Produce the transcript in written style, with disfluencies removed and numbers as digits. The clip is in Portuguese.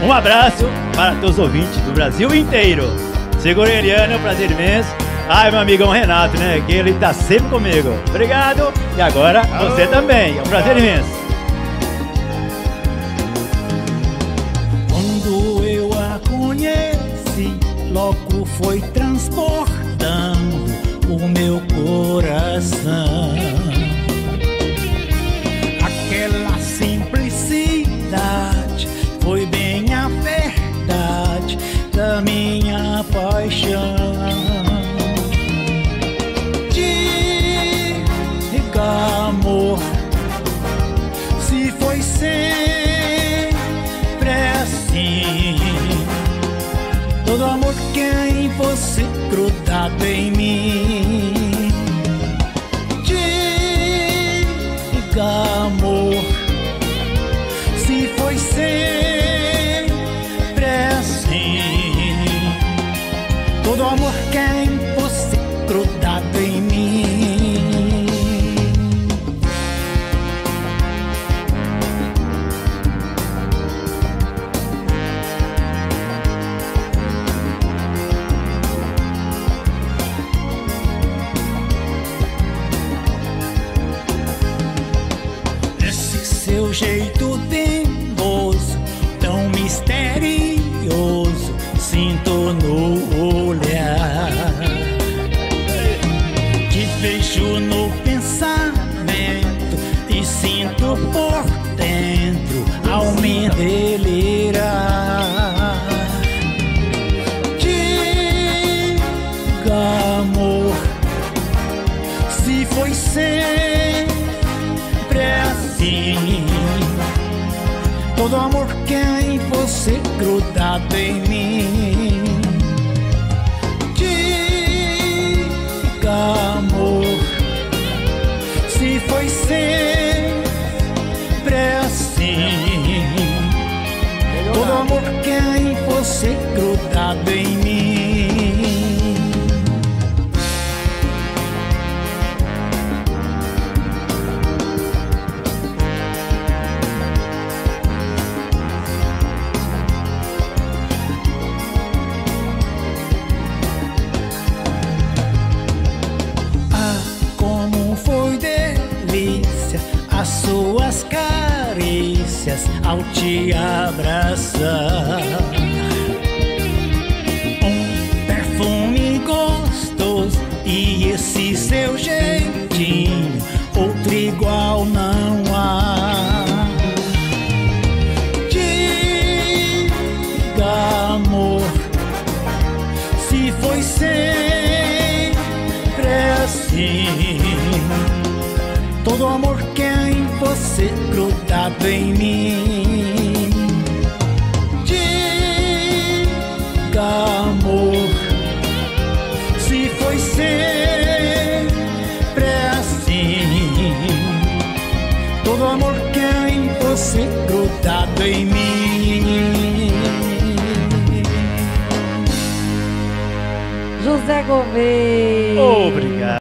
Um abraço para todos os ouvintes do Brasil inteiro. Segura Eliane, é um prazer imenso. Ai, meu amigão Renato, né? Que ele tá sempre comigo. Obrigado. E agora, você também. É um prazer imenso. Quando eu a conheci, logo foi transportando o meu coração. Aquela simplicidade foi bem a verdade da minha paixão. Diga, amor, se foi sempre assim. Todo amor que é em você grudado em mim. Diga, amor, se foi sempre assim. Todo amor que é em você grudado em mim. Seu jeito dengoso, tão misterioso, sinto no olhar. Te vejo no pensamento e sinto por dentro ao me delirar. Diga, amor, se foi sempre assim. Todo amor que é em você grudado em mim. Diga, amor, se foi sempre assim. Todo amor que é em você grudado em mim. As suas carícias ao te abraçar, um perfume gostoso e esse seu jeitinho, outro igual não há. Diga, amor, se foi sempre assim. Todo amor que é em você grudado em mim. Diga, amor, se foi sempre assim. Todo amor que é em você grudado em mim. José Gouveia. Obrigado.